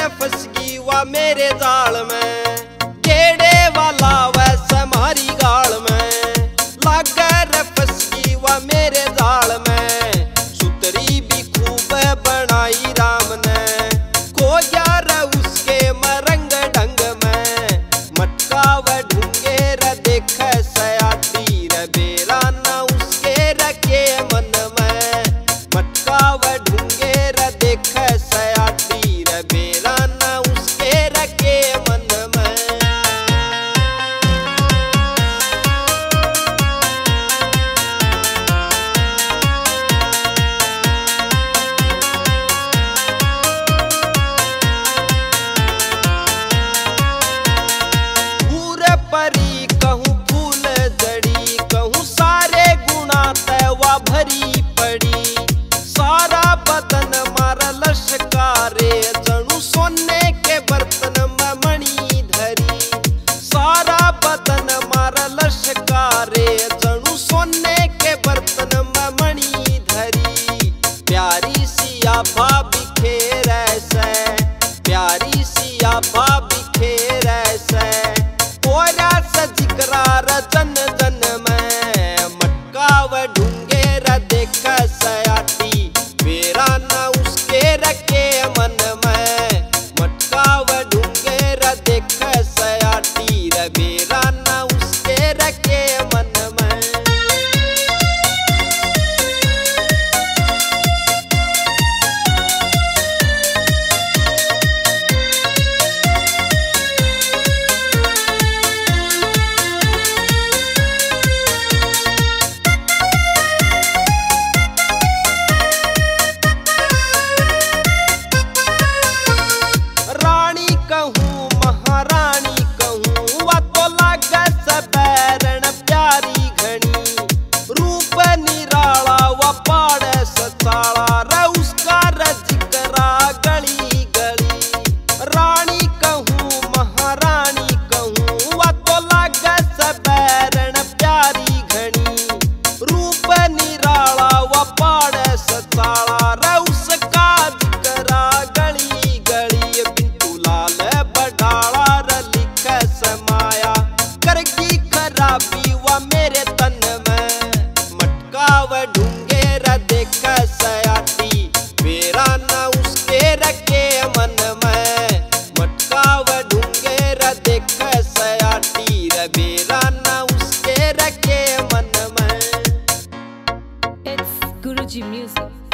फंस गई वा मेरे जाल में, गेड़े वाला वैसे मारी गाल में, लागर फंस गई वा मेरे जाल में, सुतरी भी खूब बनाई राम ने, को यार उसके मरंग ढंग में, मटका व ढूंगे र देख सयाटी र बेरा न उसके रखे मन में, मटका व ढूंगे र देख सयाटी र बेरा न उसके रखे मन में। परी कहूँ फूल जड़ी, कहूँ सारे गुणा तैवा भरी पड़ी, सारा बदन मारा लश्कारे जणु सोने के बर्तन में मणि धरी, सारा बदन मारा लश्कारे जणु सोने के बर्तन में मणि धरी, प्यारी सिया भाभी खेर ऐसे, प्यारी सिया भाभी खेर ऐसे, जिक्रार जन जन में, मटका व ढूंगे र देख सयाटी बेरा न उसके रखे मन में, मटका व ढूंगे र देख सयाटी र बेरा न उसके रखे मन में। महारानी कहूँ वा तो लागे सबैरण प्यारी घनी, रूप निराला व पाड़े सचाला र उसका र जिक्रा गली गली, रानी कहूँ महारानी कहूँ वा तो लागे सबैरण प्यारी घनी, रूप निराला व पाड़े सचाला र उसका जिक्रा गली गली, बिंतु लाल बडाला र लिख समाया करगी खराबी व मेरे तन में, मटका व ढूंगे र देख सयाटी बेरा न उसके रखे मन में, मटका व ढूंगे र देख सयाटी र बेरा न उसके रखे मन में। It's Guruji Music.